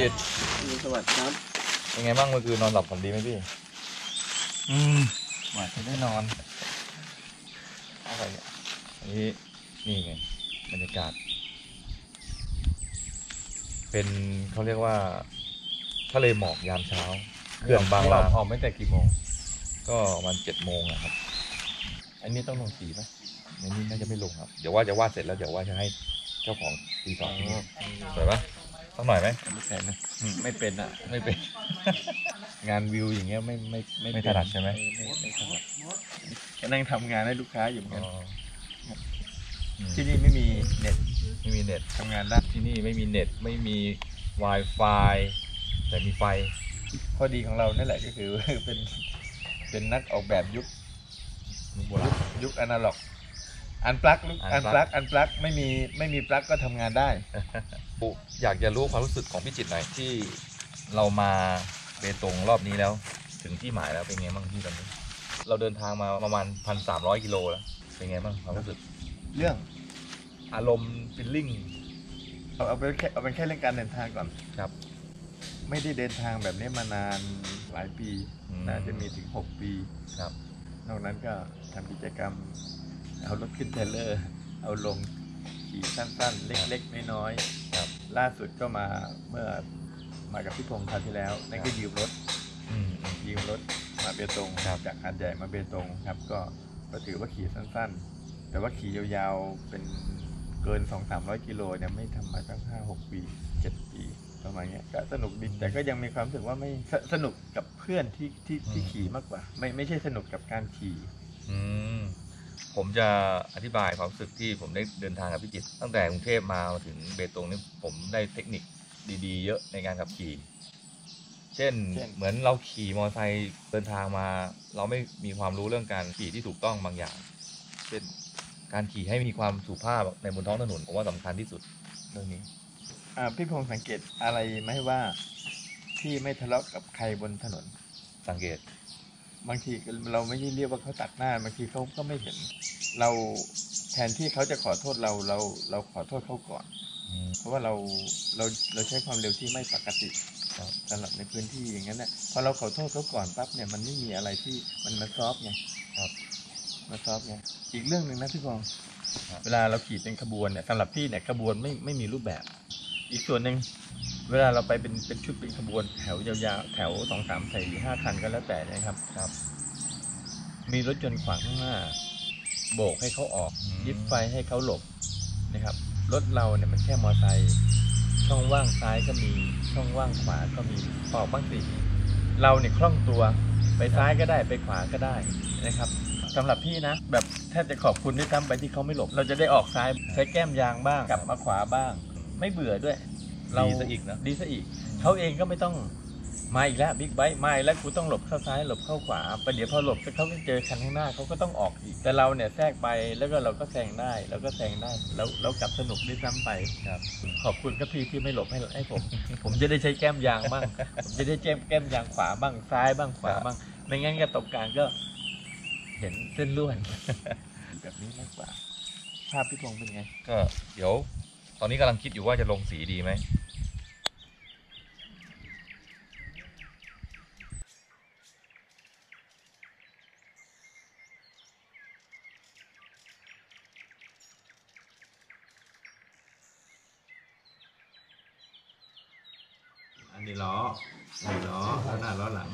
จิตสวัสดีครับเป็นไงบ้างเมื่อคืนนอนหลับฝันดีไหมพี่หวานจะได้นอนอะไรเนี่ยอันนี้นี่ไงบรรยากาศเป็นเขาเรียกว่าทะเลหมอกยามเช้าเขื่อนบางลาออกไม่แต่กี่โมงก็ประมาณ7 โมงนะครับอันนี้ต้องลงสีไหมในนี้น่าจะไม่ลงครับเดี๋ยวว่าจะวาดเสร็จแล้วเดี๋ยวว่าจะให้เจ้าของตีสองสวยปะต้องหน่อยไหมไม่ใช่นะไม่เป็นอ่ะไม่เป็นงานวิวอย่างเงี้ยไม่ถนัดใช่ไหมไม่ถนัดแค่นั่งทำงานให้ลูกค้าอยู่เหมือนกันที่นี่นี่ไม่มีเน็ตทำงานได้ที่นี่ไม่มีเน็ตไม่มี Wi-Fi แต่มีไฟข้อดีของเรานั่นแหละก็คือเป็นนักออกแบบยุคอนาล็อกอันปลั๊กไม่มีปลั๊กก็ทำงานได้อยากจะรู้ความรู้สึกของพี่จิตหน่อยที่เรามาเบตงรอบนี้แล้วถึงที่หมายแล้วเป็นไงบ้างที่ตอนนี้เราเดินทางมาประมาณ 1,300 กิโลแล้วเป็นไงบ้างความรู้สึกเรื่องอารมณ์ฟีลลิ่งเอาเป็นแค่เรื่องการเดินทางก่อนครับไม่ได้เดินทางแบบนี้มานานหลายปีน่าจะมีถึง6 ปีครับนอกนั้นก็ทำกิจกรรมเอารถขึ้นเทรลเลอร์เอาลงขี่สั้นๆเล็กๆน้อยๆครับล่าสุดก็มาเมื่อมากับพี่พงษ์คราวที่แล้วนั่นก็ยืมรถมาเบตงจากหาดใหญ่มาเบตงครับก็ถือว่าขี่สั้นๆแต่ว่าขี่ยาวๆเป็นเกิน 200-300 กิโลเนี่ยไม่ทำมาตั้ง5-6 ปี 7 ปีประมาณนี้ก็สนุกดีแต่ก็ยังมีความรู้สึกว่าไม่สนุกกับเพื่อนที่ขี่มากกว่าไม่ใช่สนุกกับการขี่ผมจะอธิบายความรู้สึกที่ผมได้เดินทางกับพี่จิตตั้งแต่กรุงเทพมาถึงเบตงนี่ผมได้เทคนิคดีๆเยอะในการขับขี่เช่นเหมือนเราขี่มอเตอร์ไซค์เดินทางมาเราไม่มีความรู้เรื่องการขี่ที่ถูกต้องบางอย่างเช่นการขี่ให้มีความสุภาพในบนท้องถนนผมว่าสำคัญที่สุดเรื่องนี้พี่พงษ์สังเกตอะไรไหมว่าที่ไม่ทะเลาะกับใครบนถนนสังเกตบางทีเราไม่ได้เรียกว่าเขาตัดหน้าบางทีเขาก็ไม่เห็นเราแทนที่เขาจะขอโทษเราขอโทษเขาก่อนเพราะว่าเราใช้ความเร็วที่ไม่ปกติสำหรับในพื้นที่อย่างนั้นเนี่ยพอเราขอโทษเขาก่อนปั๊บเนี่ยมันไม่มีอะไรที่มันมาซอฟไงมาซอฟไงอีกเรื่องหนึ่งนะพี่พงษ์เวลาเราขี่เป็นขบวนเนี่ยสำหรับพี่เนี่ยขบวนไม่มีรูปแบบอีกส่วนหนึ่งเวลาเราไปเป็นชุดเป็นขบวนแถวยาวๆแถว2-3-4-5 คันก็แล้วแต่นะครับมีรถยนต์ขวางข้างหน้าโบกให้เขาออกยิบไฟให้เขาหลบนะครับรถเราเนี่ยมันแค่มอเตอร์ไซค์ช่องว่างซ้ายก็มีช่องว่างขวาก็มีออกบ้างสิเราเนี่ยคล่องตัวไปซ้ายก็ได้ไปขวาก็ได้นะครับสำหรับพี่นะแบบแทบจะขอบคุณด้วยซ้ำไปที่เขาไม่หลบเราจะได้ออกซ้ายใช้แก้มยางบ้างกลับมาขวาบ้างไม่เบื่อด้วยดีซะอีกนะดีซะอีกเขาเองก็ไม่ต้องมาอีกแล้วบิ๊กไบค์มาอีกแล้วกูต้องหลบเข้าซ้ายหลบเข้าขวาไปเดี๋ยวพอหลบเขาก็เจอคันข้างหน้าเขาก็ต้องออกอีกแต่เราเนี่ยแทรกไปแล้วก็เราก็แซงได้แล้วก็แซงได้แล้วกลับสนุกด้วยซ้ำไปครับขอบคุณครับพี่ที่ไม่หลบให้ผมจะได้ใช้แก้มยางบ้างผมจะได้แก้มยางขวาบ้างซ้ายบ้างขวาบ้างไม่งั้นก็ตกกลางก็เห็นเส้นล้วนแบบนี้มากกว่าภาพพี่พงษ์เป็นไงก็เดี๋ยวตอนนี้กำลังคิดอยู่ว่าจะลงสีดีไหมอันนี้ล้อหน้าล้อหลัง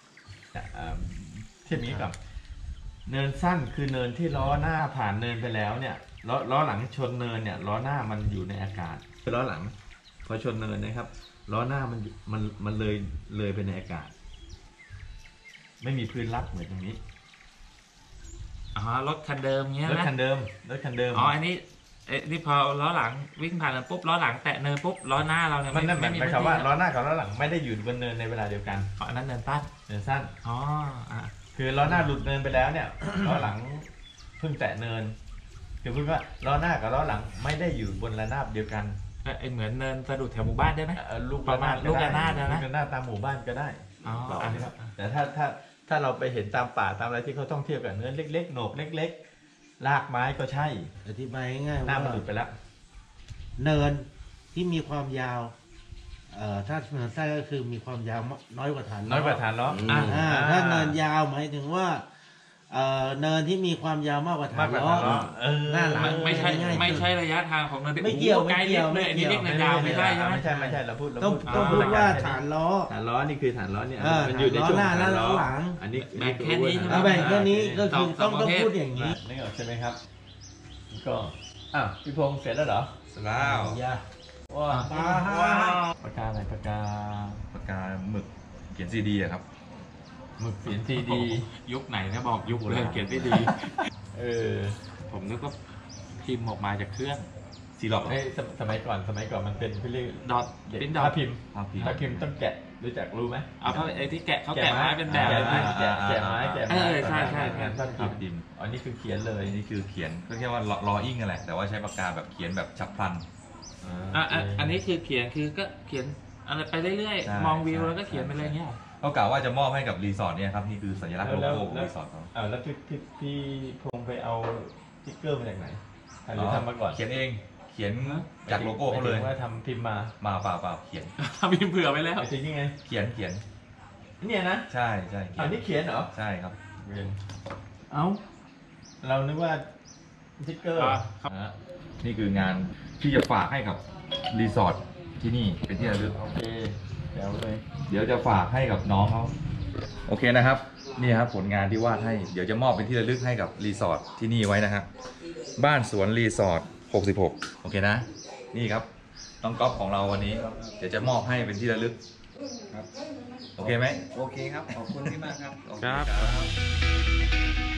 เทียบนี้กับเนินสั้นคือเนินที่ล้อหน้าผ่านเนินไปแล้วเนี่ยล้อหลังชนเนินเนี่ยล้อหน้ามันอยู่ในอากาศล้อหลังพอชนเนินนะครับล้อหน้ามันเลยไปในอากาศไม่มีพื้นรับเหมือนตรงนี้รถคันเดิมเงี้ยรถคันเดิมอันนี้นี่พอล้อหลังวิ่งผ่านปุ๊บล้อหลังแตะเนินปุ๊บล้อหน้าเราเนี่ยมันไม่มีคำว่าล้อหน้ากับล้อหลังไม่ได้อยู่บนเนินในเวลาเดียวกันอันนั้นเนินสั้นคือล้อหน้าหลุดเนินไปแล้วเนี่ยล้อหลังเพิ่งแตะเนินคือพูดว่าล้อหน้ากับล้อหลังไม่ได้อยู่บนระนาบเดียวกันเหมือนเนินสะดุดแถวหมู่บ้านได้ไหมลูกระนาดนะลูกระนาดตามหมู่บ้านก็ได้แต่ถ้าเราไปเห็นตามป่าตามอะไรที่เขาท่องเที่ยวกับเนินเล็กๆโหนบเล็กๆรากไม้ก็ใช่อธิบายง่ายๆหน้ามันหลุดไปแล้วเนินที่มีความยาวถ้าเนินสั้นก็คือมีความยาวน้อยกว่าฐานน้อยกว่าฐานล้อถ้าเนินยาวหมายถึงว่าเนินที่มีความยาวมากกว่าฐานล้อหน้าหลังไม่ใช่ง่ายๆไม่ใช่ระยะทางของเนินไม่เกี่ยวโอ้โหไกลไม่เกี่ยวเลยอันนี้เรียกเนินยาวไม่ได้ใช่ไหมไม่ใช่เราพูดต้องพูดว่าฐานล้อฐานล้อนี่คือฐานล้อเนี่ยมันอยู่ในช่วงหน้าและหลังอันนี้แบ่งแค่นี้ใช่ไหมแบ่งแค่นี้ก็คือต้องพูดอย่างนี้นึกออกใช่ไหมครับก็พี่พงษ์เสร็จแล้วเหรอเสร็จแล้วว้า ปากกาอะไรปากกาหมึกเขียนซีดีอะครับหมึกเสียนซีดียุคไหนนะบอกยุคเลยเขียนได้ดี ผมนึกว่าพิมพ์ออกมาจากเครื่องซีล็อกสมัยก่อนมันเป็นพี่เรียกดอทเป็นดอทถ้าพิมพ์ภาพพิมพ์ถ้าพิมพ์ต้องแกะรู้ไหมเอาเพราะไอ้ที่แกะเขาแกะไม้เป็นแบบแกะเลยไม้นะแกะไม้ใช่ใช่งานภาพภาพพิพิมพ์มพ์อันนี้คือเขียนเลยนี่คือเขียนก็แค่ว่ารออิ่งกันแหละแต่ว่าใช้ปากกาแบบเขียนแบบฉับพลันอันนี้คือเขียนคือก็เขียนอะไรไปเรื่อยใช่ๆมองวิวใช่แล้วก็เขียนไปเลยเงี้ยเขากล่าวว่าจะมอบให้กับรีสอร์ทเนี่ยครับนี่คือสัญลักษณ์โลโก้ของรีสอร์ทเขาแล้วพี่พงษ์ไปเอาสติ๊กเกอร์มาจากไหนหรือทำมาก่อนเขียนเองเขียนจากโลโก้เขาเลยหมถึงว่าทำพิมพ์มาเปล่าเขียนทำพิมพ์เผื่อไปแล้วจริงยังไงเขียนเนี่ยนะใช่เขียอันนี้เขียนเหรอใช่ครับเอ้าเรานึกว่าสติ๊กเกอร์นี่คืองานที่จะฝากให้กับรีสอร์ทที่นี่เป็นที่ระลึกโอเคเดี๋ยวเลยเดี๋ยวจะฝากให้กับน้องเขาโอเคนะครับนี่ครับผลงานที่วาดให้เดี๋ยวจะมอบเป็นที่ระลึกให้กับรีสอร์ทที่นี่ไว้นะครับบ้านสวนรีสอร์ท66โอเคนะนี่ครับน้องก๊อฟของเราวันนี้เดี๋ยวจะมอบให้เป็นที่ระลึกครับโอเคไหมโอเคครับขอบคุณพี่มากครับครับ